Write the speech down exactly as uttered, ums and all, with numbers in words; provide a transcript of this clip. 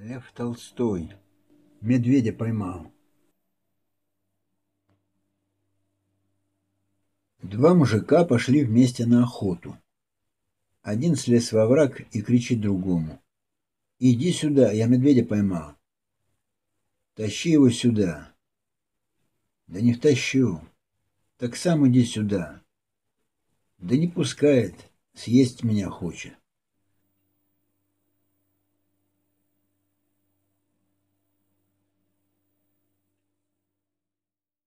Лев Толстой. Медведя поймал. Два мужика пошли вместе на охоту. Один слез во враг и кричит другому: «Иди сюда, я медведя поймал». «Тащи его сюда». «Да не втащу». «Так сам иди сюда». «Да не пускает, съесть меня хочет».